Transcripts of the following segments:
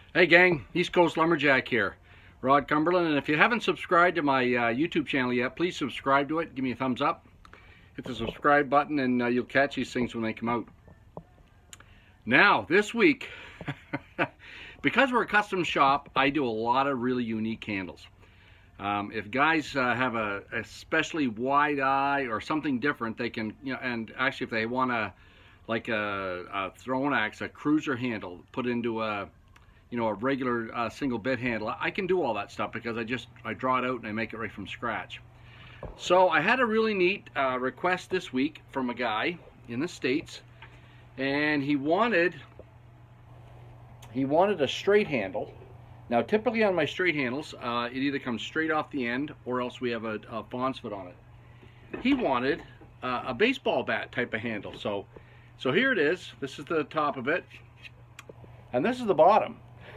Hey gang, East Coast Lumberjack here, Rod Cumberland, and if you haven't subscribed to my YouTube channel yet, please subscribe to it. Give me a thumbs up, hit the subscribe button, and you'll catch these things when they come out. Now, this week, because we're a custom shop, I do a lot of really unique handles. If guys have a especially wide eye or something different, they can, and actually if they want like a throwing axe, a cruiser handle, put into a regular single bit handle, I can do all that stuff because I draw it out and I make it right from scratch. So I had a really neat request this week from a guy in the States, and he wanted a straight handle. Now typically on my straight handles, it either comes straight off the end or else we have a fawn's foot on it. He wanted a baseball bat type of handle. So here it is. This is the top of it, and this is the bottom.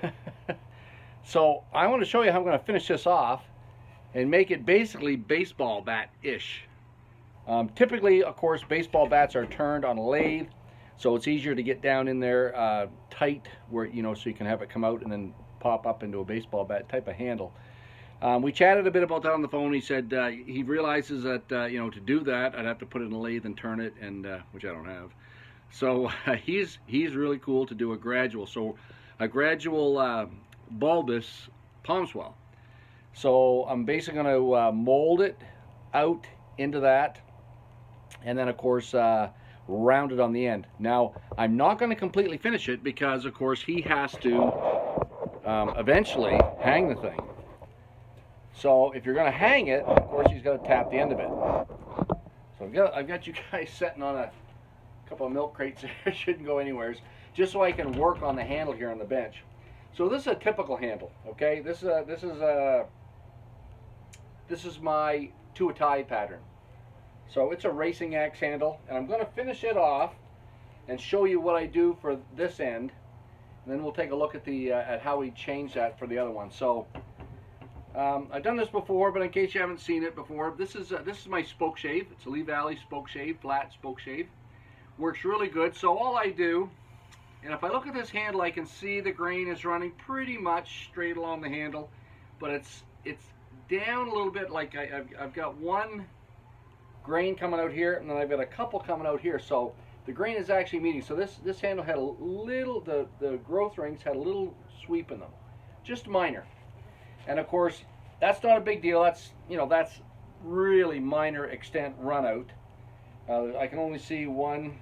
So I want to show you how I'm going to finish this off and make it basically baseball bat-ish. Typically, of course, baseball bats are turned on a lathe, so it's easier to get down in there tight, where so you can have it come out and then pop up into a baseball bat type of handle. We chatted a bit about that on the phone. He said he realizes that to do that, I'd have to put it in a lathe and turn it, and which I don't have. So he's really cool to do a gradual. So a gradual bulbous palm swell. So I'm basically going to mold it out into that, and then of course round it on the end. Now I'm not going to completely finish it because of course he has to eventually hang the thing. So if you're going to hang it, of course he's got to tap the end of it. So I've got you guys sitting on a couple of milk crates there. Shouldn't go anywhere, just so I can work on the handle here on the bench. So this is a typical handle, okay? This is my to-a-tie pattern. So it's a racing axe handle, and I'm going to finish it off and show you what I do for this end, and then we'll take a look at the at how we change that for the other one. So I've done this before, but in case you haven't seen it before, this is my spoke shave. It's a Lee Valley spoke shave, flat spoke shave. Works really good. So all I do, and if I look at this handle, I can see the grain is running pretty much straight along the handle, but it's down a little bit. Like I've got one grain coming out here, and then I've got a couple coming out here. So the grain is actually meeting. So this handle had a little, the growth rings had a little sweep in them, just minor. And of course, that's not a big deal. That's that's really minor extent run out. I can only see 1,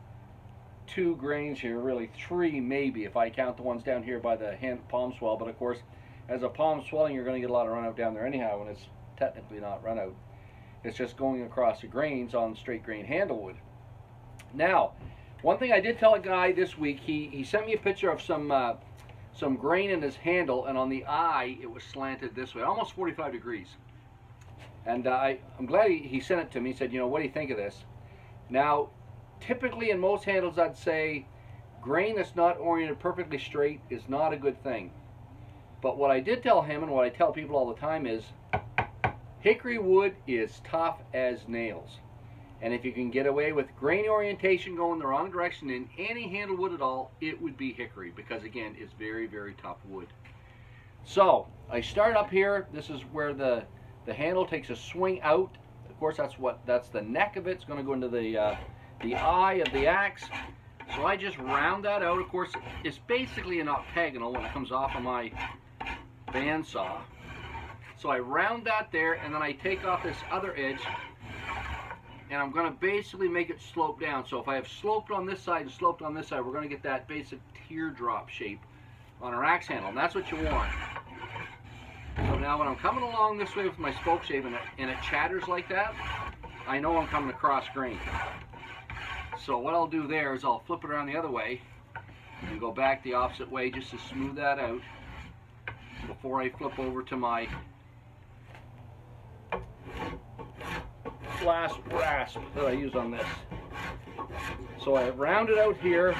2 grains here, really 3 maybe if I count the ones down here by the palm swell. But of course, as a palm swelling, you're going to get a lot of run out down there anyhow, and it's technically not run out. It's just going across the grains on straight grain handle wood. Now, one thing I did tell a guy this week, he sent me a picture of some grain in his handle, and on the eye it was slanted this way, almost 45 degrees. And I'm glad he sent it to me. He said, what do you think of this? Now, typically in most handles, I'd say grain that's not oriented perfectly straight is not a good thing. But what I did tell him, and what I tell people all the time, is hickory wood is tough as nails. And if you can get away with grain orientation going the wrong direction in any handle wood at all, it would be hickory, because again, it's very, very tough wood. So I start up here. This is where the handle takes a swing out. Of course, that's the neck of it. It's going to go into the eye of the axe. So I just round that out. Of course, it's basically an octagonal when it comes off of my bandsaw. So I round that there, and then I take off this other edge, and I'm going to basically make it slope down. So if I have sloped on this side and sloped on this side, we're going to get that basic teardrop shape on our axe handle, and that's what you want. So now when I'm coming along this way with my spoke shave and it chatters like that, I know I'm coming across grain. So what I'll do there is I'll flip it around the other way and go back the opposite way just to smooth that out before I flip over to my last rasp that I use on this. So I round it out here.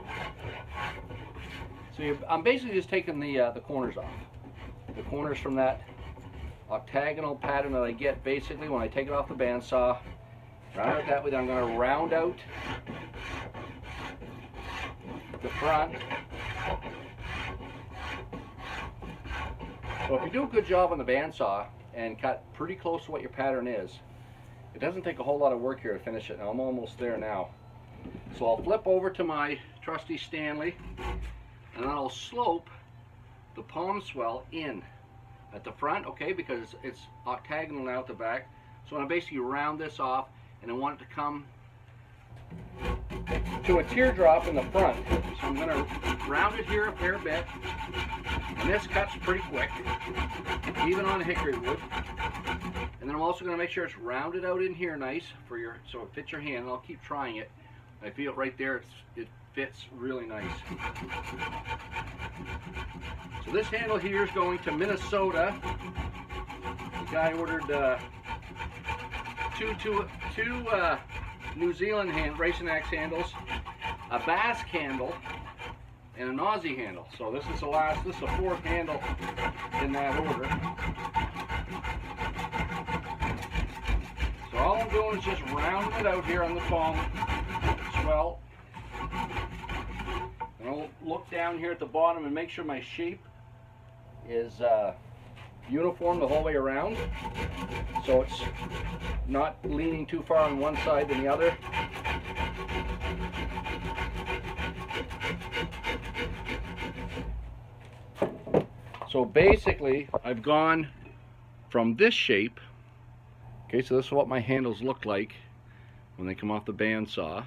So I'm basically just taking the corners off. The corners from that octagonal pattern that I get basically when I take it off the bandsaw. Round it that way. Then I'm going to round out the front. So if you do a good job on the bandsaw and cut pretty close to what your pattern is, it doesn't take a whole lot of work here to finish it. Now I'm almost there now. So I'll flip over to my trusty Stanley, and then I'll slope the palm swell in at the front, okay, because it's octagonal now at the back. So I'm going to basically round this off, and I want it to come to a teardrop in the front. So I'm going to round it here a fair bit, and this cuts pretty quick, even on hickory wood. And then I'm also going to make sure it's rounded out in here nice for your, so it fits your hand. And I'll keep trying it. I feel it right there. It fits really nice. So this handle here is going to Minnesota. The guy ordered two New Zealand racing axe handles, a Basque handle, and an Aussie handle. So this is the fourth handle in that order. So all I'm doing is just rounding it out here on the palm swell. And I'll look down here at the bottom and make sure my shape is uniform the whole way around, so it's not leaning too far on one side than the other. So basically I've gone from this shape, okay, so this is what my handles look like when they come off the bandsaw,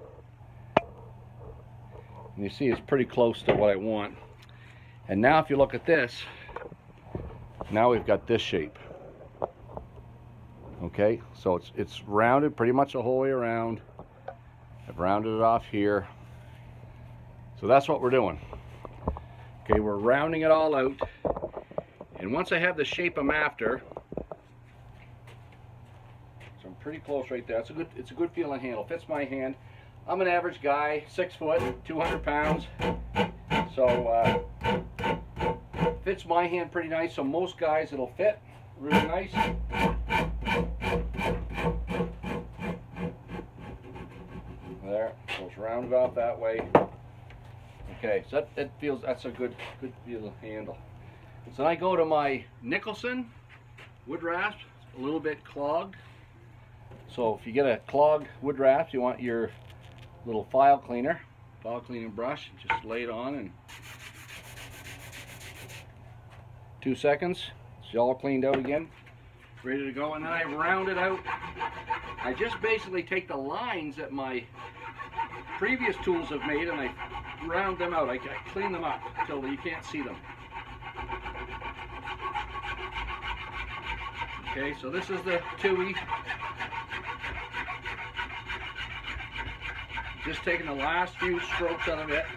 and you see it's pretty close to what I want. And now if you look at this, now we've got this shape. Okay, so it's rounded pretty much the whole way around. I've rounded it off here. So that's what we're doing. Okay, we're rounding it all out. And once I have the shape I'm after, so I'm pretty close right there. It's a good feeling handle. Fits my hand. I'm an average guy, 6 foot, 200 pounds. So fits my hand pretty nice, so most guys it'll fit really nice. There, so it's rounded off that way. Okay, so that's a good feeling handle. So then I go to my Nicholson wood rasp, a little bit clogged. So if you get a clogged wood rasp, you want your little file cleaning brush, just lay it on and 2 seconds, it's all cleaned out again, ready to go. And then I round it out. I just basically take the lines that my previous tools have made and I round them out. I clean them up until you can't see them. Okay, so this is the Tui. Just taking the last few strokes out of it.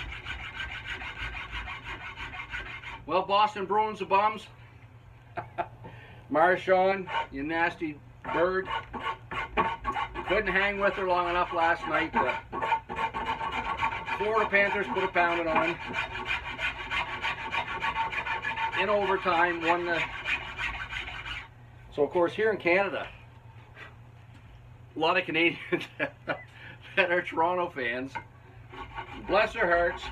Well, Boston Bruins are bums. Marshawn, you nasty bird. Couldn't hang with her long enough last night. The Florida Panthers put a pounding on. In overtime, won the... So, of course, here in Canada, a lot of Canadians that are Toronto fans. Bless their hearts.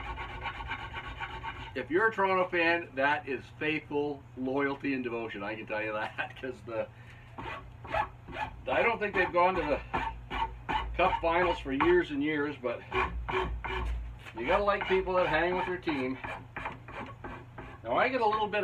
If you're a Toronto fan, that is faithful loyalty and devotion. I can tell you that, because I don't think they've gone to the Cup Finals for years and years, but you gotta like people that hang with their team. Now I get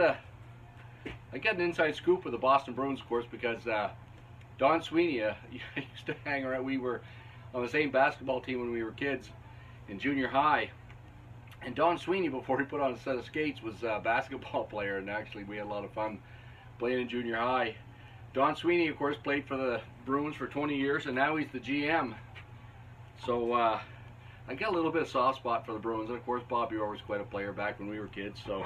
an inside scoop with the Boston Bruins, of course, because Don Sweeney used to hang around. We were on the same basketball team when we were kids in junior high. And Don Sweeney, before he put on a set of skates, was a basketball player, and actually we had a lot of fun playing in junior high. Don Sweeney, of course, played for the Bruins for 20 years, and now he's the GM. So I got a little bit of soft spot for the Bruins, and of course Bobby Orr was quite a player back when we were kids. So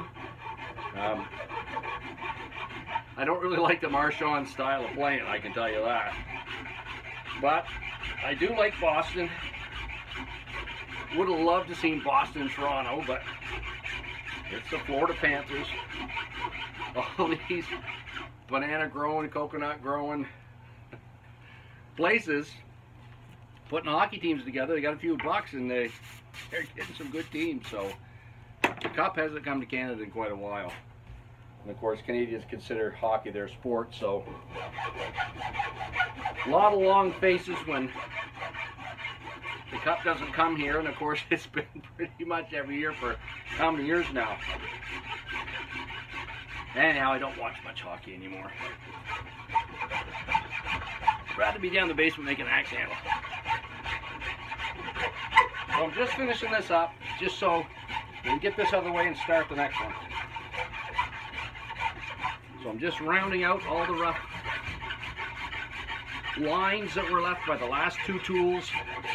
I don't really like the Marshawn style of playing, I can tell you that. But I do like Boston. Would have loved to see Boston and Toronto, but it's the Florida Panthers. All these banana growing, coconut growing places putting hockey teams together. They got a few bucks and they're getting some good teams. So the Cup hasn't come to Canada in quite a while. And of course, Canadians consider hockey their sport, so a lot of long faces when the cup doesn't come here, and of course it's been pretty much every year for how many years now. Anyhow, I don't watch much hockey anymore. I'd rather be down in the basement making an axe handle. So I'm just finishing this up, just so we can get this out of the way and start the next one. So I'm just rounding out all the rough lines that were left by the last two tools.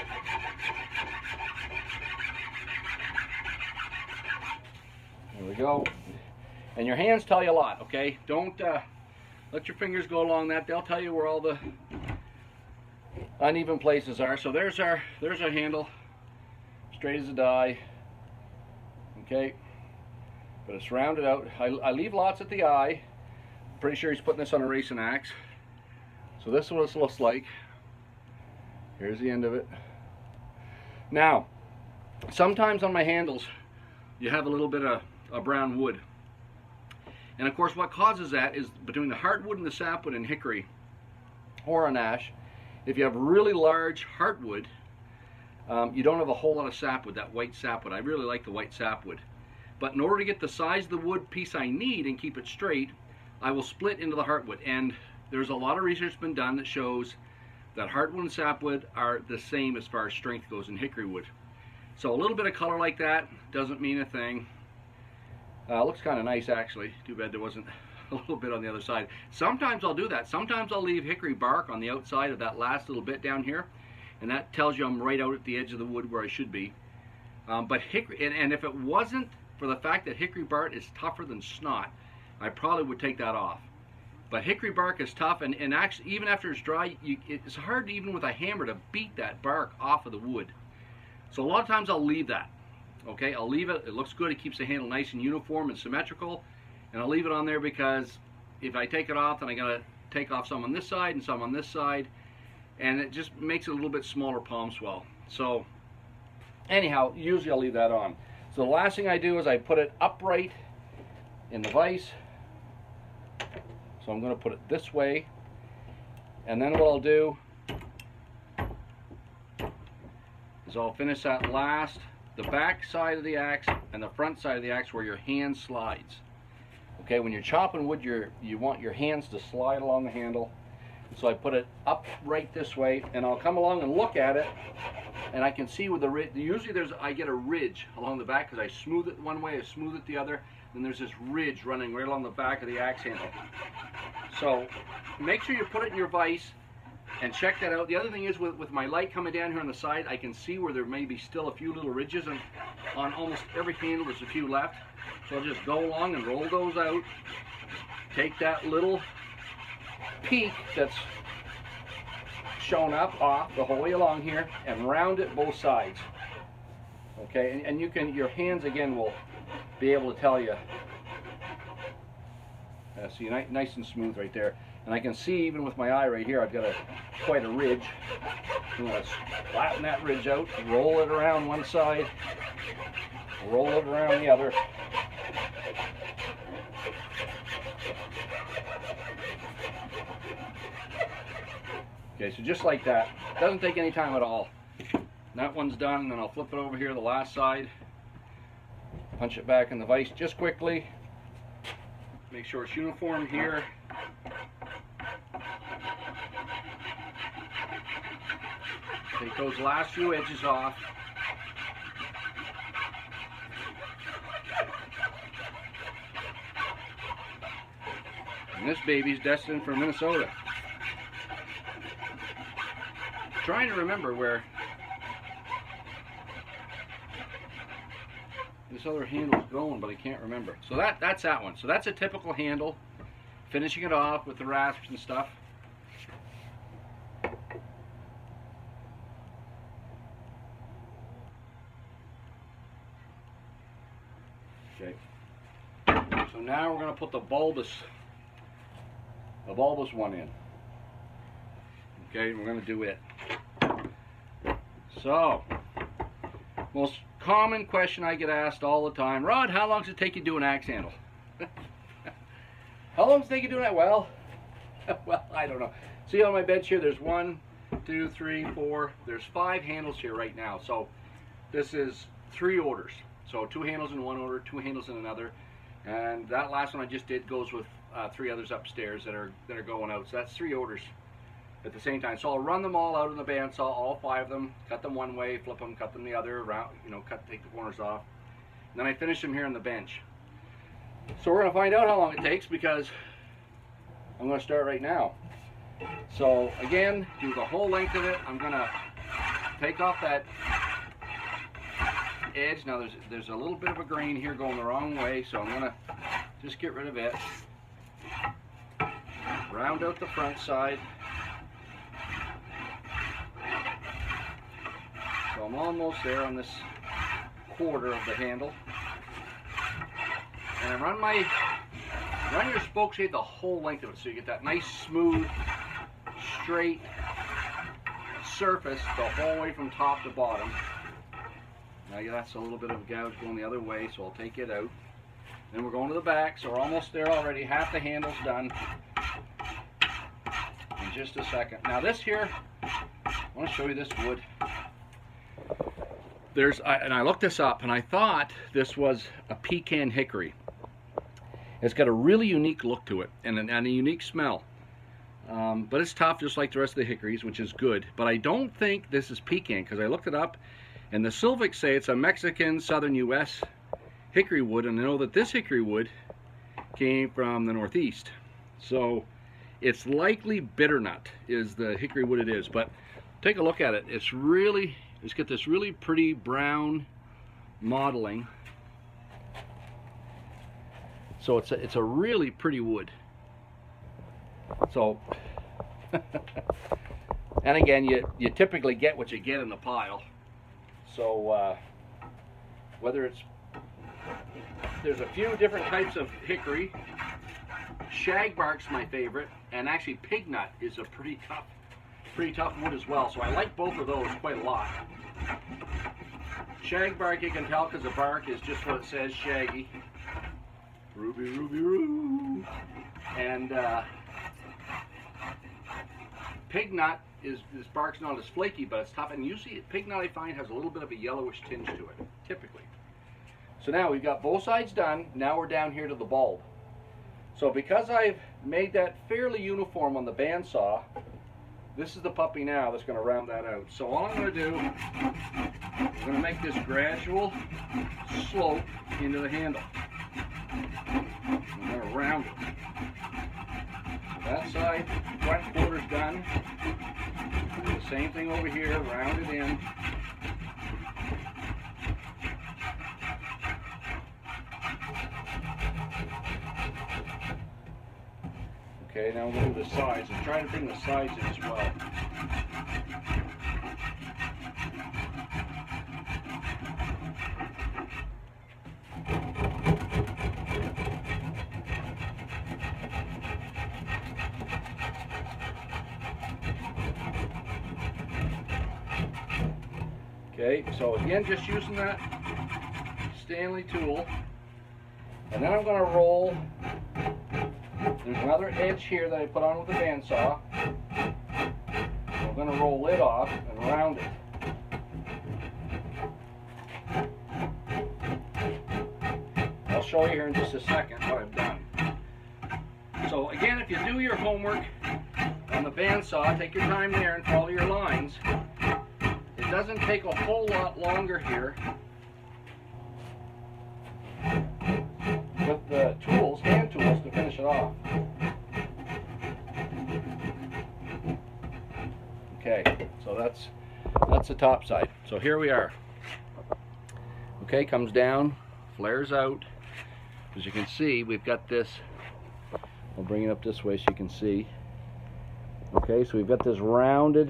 There we go. And your hands tell you a lot, okay? Don't let your fingers go along that. They'll tell you where all the uneven places are. So there's our handle, straight as a die. Okay, but it's rounded out. I leave lots at the eye. Pretty sure he's putting this on a racing axe. So this is what it looks like. Here's the end of it. Now, sometimes on my handles, you have a little bit of brown wood. And of course, what causes that is between the hardwood and the sapwood and hickory or an ash, if you have really large heartwood, you don't have a whole lot of sapwood, that white sapwood. I really like the white sapwood. But in order to get the size of the wood piece I need and keep it straight, I will split into the heartwood. And there's a lot of research been done that shows that heartwood and sapwood are the same as far as strength goes in hickory wood. So a little bit of color like that doesn't mean a thing. Looks kind of nice actually. Too bad there wasn't a little bit on the other side. Sometimes I'll do that. Sometimes I'll leave hickory bark on the outside of that last little bit down here, and that tells you I'm right out at the edge of the wood where I should be. But hickory, and if it wasn't for the fact that hickory bark is tougher than snot, I probably would take that off. But hickory bark is tough, and actually even after it's dry, it's hard even with a hammer to beat that bark off of the wood. So a lot of times I'll leave that. Okay, I'll leave it. It looks good. It keeps the handle nice and uniform and symmetrical. And I'll leave it on there because if I take it off, then I gotta take off some on this side and some on this side, and it just makes it a little bit smaller palm swell. So anyhow, usually I'll leave that on. So the last thing I do is I put it upright in the vise. So I'm going to put it this way, and then what I'll do is I'll finish that last, the back side of the axe and the front side of the axe where your hand slides. Okay, when you're chopping wood, you want your hands to slide along the handle. So I put it up right this way, and I'll come along and look at it, and I can see with the ridge. Usually I get a ridge along the back because I smooth it one way, I smooth it the other, and there's this ridge running right along the back of the axe handle. So make sure you put it in your vise and check that out. The other thing is with my light coming down here on the side, I can see where there may be still a few little ridges, and on almost every handle there's a few left. So I'll just go along and roll those out, take that little peak that's shown up off the whole way along here and round it both sides. Okay, and you can, your hands again will be able to tell you. See, nice and smooth right there. And I can see even with my eye right here, I've got quite a ridge. I'm going to flatten that ridge out, roll it around one side, roll it around the other. Okay, so just like that. Doesn't take any time at all. That one's done, and then I'll flip it over here to the last side. Punch it back in the vise just quickly. Make sure it's uniform here. Take those last few edges off. And this baby's destined for Minnesota. Trying to remember where this other handle's going, but I can't remember. So that's that one. So that's a typical handle. Finishing it off with the rasps and stuff. Okay. So now we're going to put the bulbous one in. Okay, we're going to do it. So, most common question I get asked all the time, Rod, how long does it take you to do an axe handle? How long does it take you doing that? Well, well, I don't know. See on my bench here, there's 1, 2, 3, 4. There's 5 handles here right now. So this is 3 orders. So 2 handles in one order, 2 handles in another, and that last one I just did goes with 3 others upstairs that are going out. So that's 3 orders at the same time. So I'll run them all out in the bandsaw, all 5 of them, cut them one way, flip them, cut them the other, around, you know, take the corners off, and then I finish them here on the bench. So we're going to find out how long it takes, because I'm going to start right now. So again, do the whole length of it. I'm going to take off that edge. Now there's a little bit of a grain here going the wrong way, so I'm going to just get rid of it. Round out the front side. So I'm almost there on this quarter of the handle. And run your spoke shade the whole length of it, so you get that nice smooth straight surface the whole way from top to bottom. Now that's a little bit of a gouge going the other way, so I'll take it out. Then we're going to the back, so we're almost there already. Half the handle's done in just a second. Now this here, I want to show you this wood. And I looked this up, and I thought this was a pecan hickory. It's got a really unique look to it, and a unique smell. But it's tough, just like the rest of the hickories, which is good. But I don't think this is pecan, because I looked it up, and the Silvics say it's a Mexican, southern U.S. hickory wood, and I know that this hickory wood came from the Northeast. So it's likely bitternut is the hickory wood it is. But take a look at it. It's got this really pretty brown modeling. So it's a really pretty wood. So, and again, you typically get what you get in the pile. So there's a few different types of hickory. Shagbark's my favorite, and actually pig nut is a pretty tough wood as well. So I like both of those quite a lot. Shagbark, you can tell because the bark is just what it says, shaggy. Ruby, ruby, roo. And pig nut this bark's not as flaky, but it's tough. And usually pig nut, I find, has a little bit of a yellowish tinge to it, typically. So now we've got both sides done. Now we're down here to the bulb. So because I've made that fairly uniform on the bandsaw, this is the puppy now that's going to round that out. So all I'm going to do, I'm going to make this gradual slope into the handle. I'm going to round it. So that side, front quarter's done. Do the same thing over here, round it in. Okay, now I'm going to do the sides. I'm trying to bring the sides in as well. Okay, so again, just using that Stanley tool. And then I'm going to roll. There's another edge here that I put on with the bandsaw. I'm going to roll it off and round it. I'll show you here in just a second what I've done. So again, if you do your homework on the bandsaw, take your time there and follow your lines. It doesn't take a whole lot longer here with the tools, hand tools, to finish it off. Okay, so that's the top side. So here we are. Okay, comes down, flares out. As you can see, we've got this. I'll bring it up this way so you can see. Okay, so we've got this rounded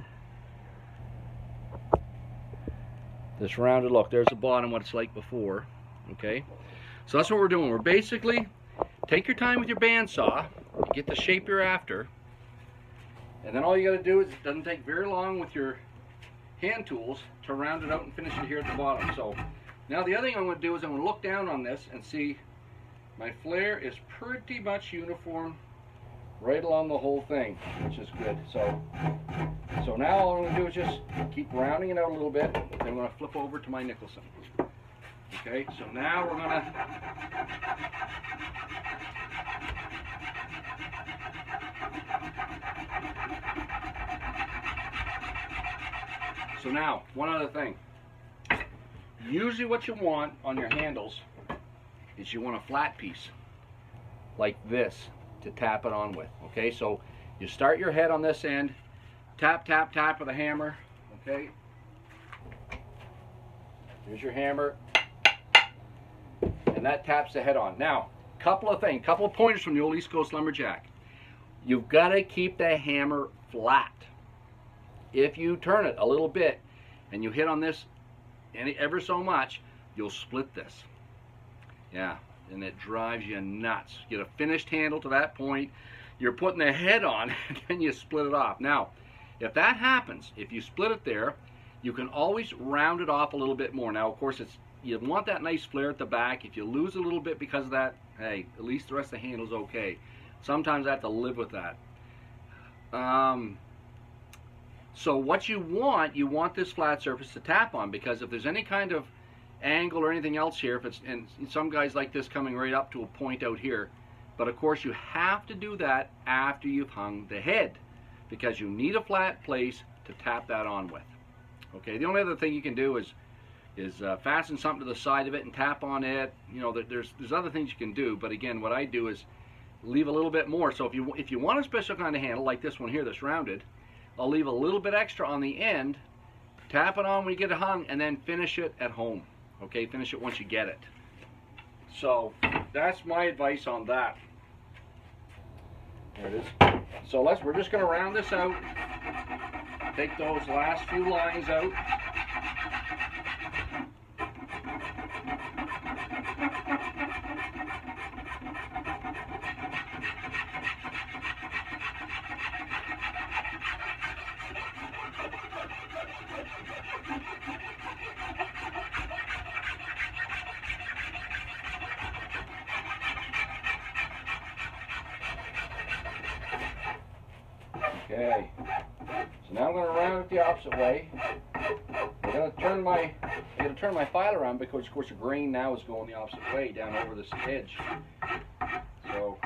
look. There's the bottom, what it's like before. Okay, so that's what we're doing. We're basically, take your time with your bandsaw, you get the shape you're after, and then all you got to do is, it doesn't take very long with your hand tools to round it out and finish it here at the bottom. So now the other thing I'm going to do is I'm going to look down on this and see my flare is pretty much uniform right along the whole thing, which is good. So now all I'm going to do is just keep rounding it out a little bit. Then I'm going to flip over to my Nicholson. Okay, so now we're going to So now, one other thing. Usually what you want on your handles is you want a flat piece like this to tap it on with. Okay, so you start your head on this end, tap, tap, tap with a hammer. Okay, here's your hammer, and that taps the head on. Now, couple of pointers from the old East Coast Lumberjack. You've got to keep the hammer flat. If you turn it a little bit and you hit on this ever so much, you'll split this. Yeah, and it drives you nuts. Get a finished handle to that point, you're putting the head on, and then you split it off. Now, if that happens, if you split it there, you can always round it off a little bit more. Now, of course, you want that nice flare at the back. If you lose a little bit because of that, hey, at least the rest of the handle's okay. Sometimes I have to live with that. So what you want this flat surface to tap on, because if there's any kind of angle or anything else here, if it's, and some guys like this coming right up to a point out here, but of course you have to do that after you've hung the head, because you need a flat place to tap that on with. Okay, the only other thing you can do is fasten something to the side of it and tap on it. You know, there's other things you can do, but again, what I do is leave a little bit more. So if you want a special kind of handle like this one here that's rounded, I'll leave a little bit extra on the end, tap it on when you get it hung, and then finish it at home. Okay, finish it once you get it. So that's my advice on that. There it is. So we're just going to round this out. Take those last few lines out. Okay, so now I'm going to round it the opposite way. I'm going to turn my file around because, of course, the grain now is going the opposite way down over this edge. So,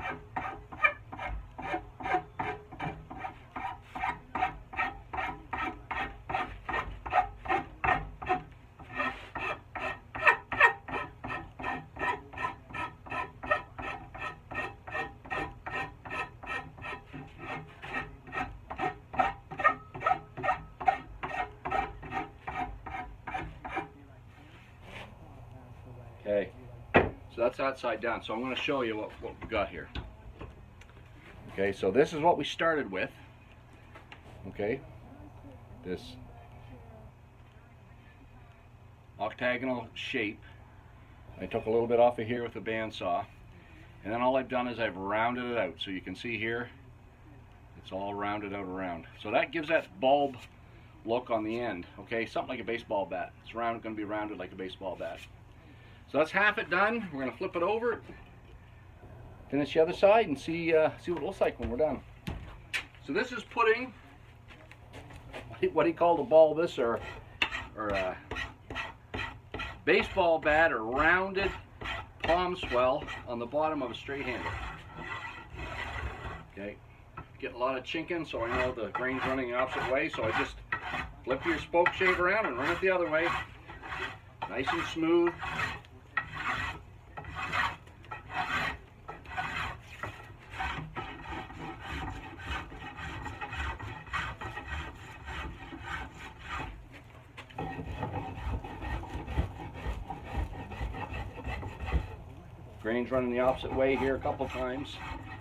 okay, so that's that side down. So I'm going to show you what we've got here. Okay, so this is what we started with. Okay, this octagonal shape. I took a little bit off of here with a bandsaw, and then all I've done is I've rounded it out. So you can see here, it's all rounded out around. So that gives that bulb look on the end. Okay, something like a baseball bat. It's going to be rounded like a baseball bat. So that's half it done. We're going to flip it over, finish the other side, and see what it looks like when we're done. So this is putting what he called a bulbous or a baseball bat or rounded palm swell on the bottom of a straight handle. Okay, getting a lot of chinking, so I know the grain's running the opposite way. So I just flip your spoke shave around and run it the other way, nice and smooth. Grain's running the opposite way here a couple times.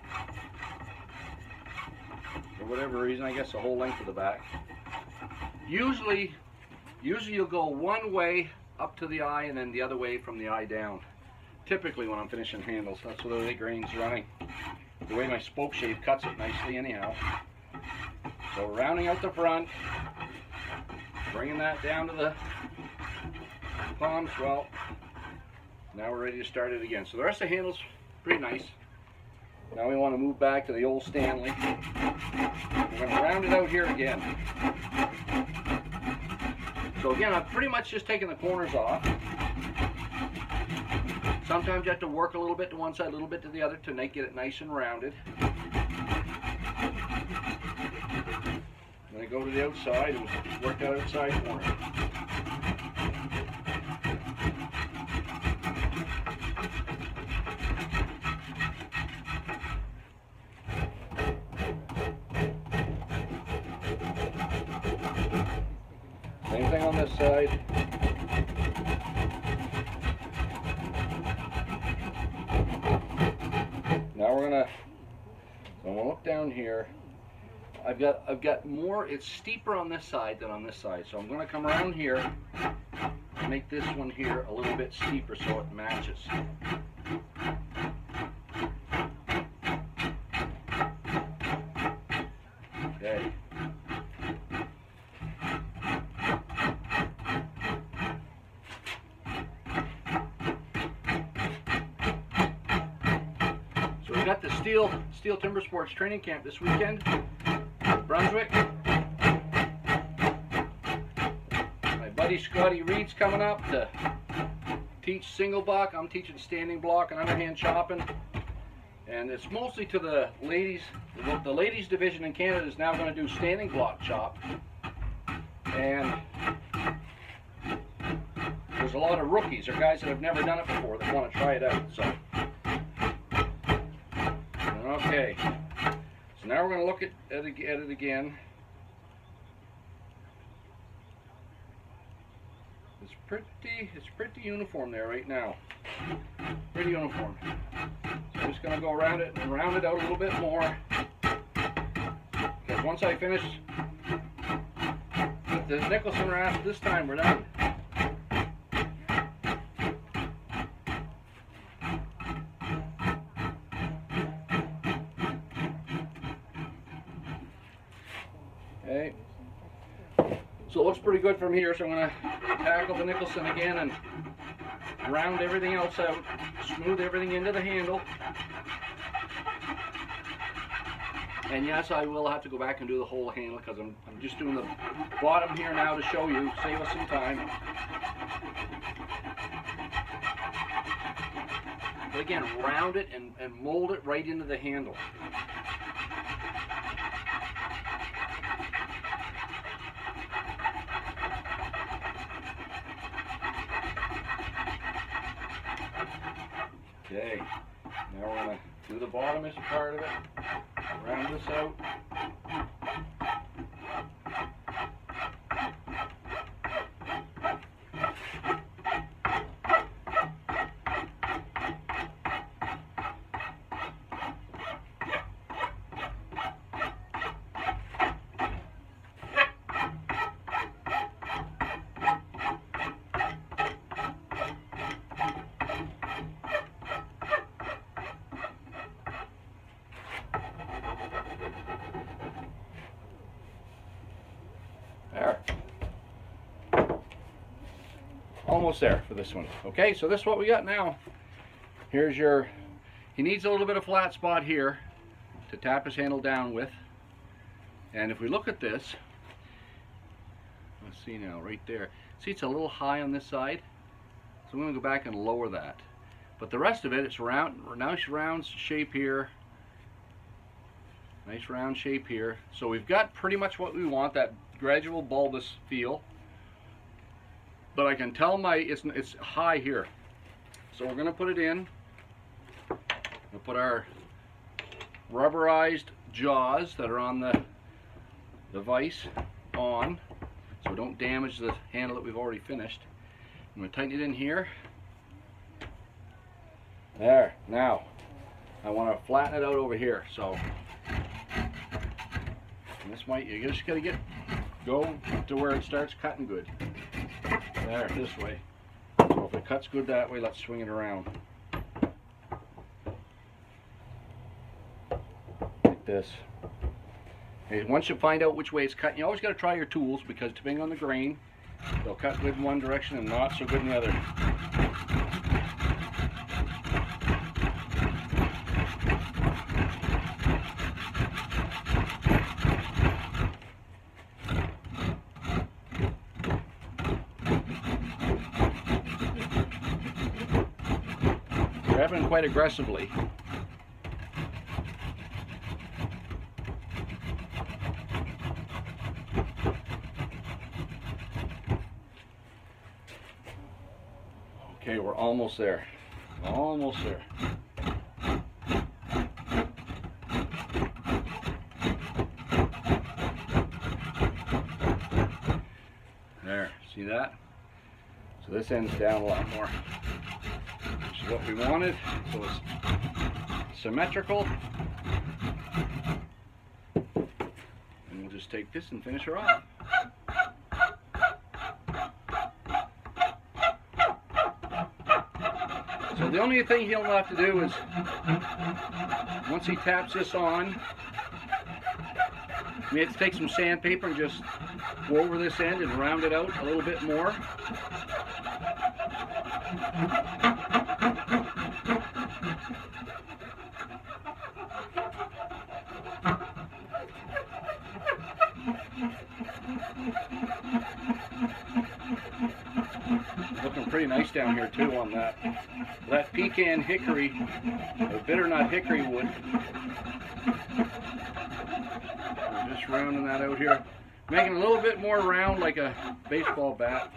For whatever reason, I guess the whole length of the back. Usually you'll go one way up to the eye and then the other way from the eye down. Typically when I'm finishing handles, that's where the grain's running. The way my spoke shave cuts it nicely anyhow. So rounding out the front, bringing that down to the palm swell. Now we're ready to start it again. So the rest of the handle's Pretty nice. Now we want to move back to the old Stanley. We're going to round it out here again. So again, I'm pretty much just taking the corners off. Sometimes you have to work a little bit to one side, a little bit to the other to get it nice and rounded. Then I go to the outside and work that outside corner. Same thing on this side. Now we're gonna look down here. I've got more, it's steeper on this side than on this side. So I'm gonna come around here and make this one here a little bit steeper so it matches. Okay. So we got the Steel Timber Sports training camp this weekend, Brunswick. My buddy Scotty Reed's coming up to teach single block. I'm teaching standing block and underhand chopping. And it's mostly to the ladies. The ladies division in Canada is now going to do standing block chop. And there's a lot of rookies or guys that have never done it before that want to try it out. So, okay. So now we're going to look at it again. It's pretty uniform there right now. Pretty uniform. So I'm just going to go around it and round it out a little bit more. Because once I finish with the Nicholson rasp this time, we're done. Okay. So it looks pretty good from here, so I'm going to tackle the Nicholson again and round everything else out, smooth everything into the handle. And yes, I will have to go back and do the whole handle because I'm just doing the bottom here now to show you, save us some time. But again, round it and mold it right into the handle. Okay, now we're going to do the bottomest part of it, round this out. There. Almost there for this one. Okay, so this is what we got now. Here's your, he needs a little bit of flat spot here to tap his handle down with. And if we look at this, let's see now, right there. See, it's a little high on this side. So I'm going to go back and lower that. But the rest of it, it's round, nice round shape here. Nice round shape here. So we've got pretty much what we want, that gradual bulbous feel. But I can tell it's high here. So we're going to put it in. We'll put our rubberized jaws that are on the vise on, so don't damage the handle that we've already finished. I'm going to tighten it in here. There. Now I want to flatten it out over here. So this might, you just got to go to where it starts cutting good. There, this way. So if it cuts good that way, let's swing it around. Like this. And once you find out which way it's cutting, you always got to try your tools, because depending on the grain, they'll cut good in one direction and not so good in the other. going quite aggressively. Okay, we're almost there. Almost there. There, see that? So this end's down a lot more, which is what we wanted. So it's symmetrical. And we'll just take this and finish her off. So the only thing he'll have to do is, once he taps this on, we have to take some sandpaper and just go over this end and round it out a little bit more. Looking pretty nice down here too on that pecan hickory, or bitter nut hickory wood. I'm just rounding that out here, making it a little bit more round like a baseball bat.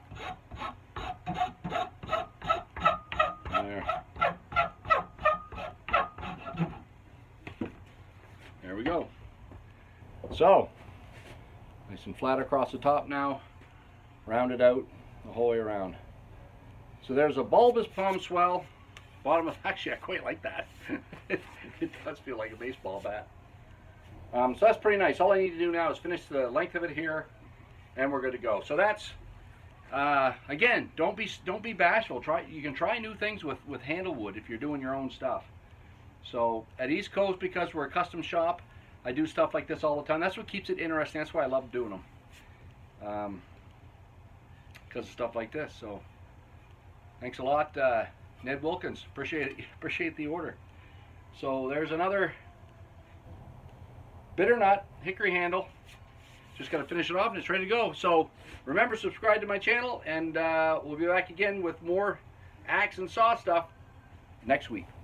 There we go. So nice and flat across the top now, round it out the whole way around. So there's a bulbous palm swell. Bottom of, actually I quite like that. It does feel like a baseball bat. So that's pretty nice. All I need to do now is finish the length of it here, and we're good to go. So that's again, don't be bashful. You can try new things with handle wood if you're doing your own stuff. So at East Coast, because we're a custom shop, I do stuff like this all the time. That's what keeps it interesting. That's why I love doing them, because of stuff like this. So thanks a lot, Ned Wilkins. Appreciate the order. So there's another bitter nut hickory handle. Just got to finish it off and it's ready to go. So remember, subscribe to my channel, and we'll be back again with more axe and saw stuff next week.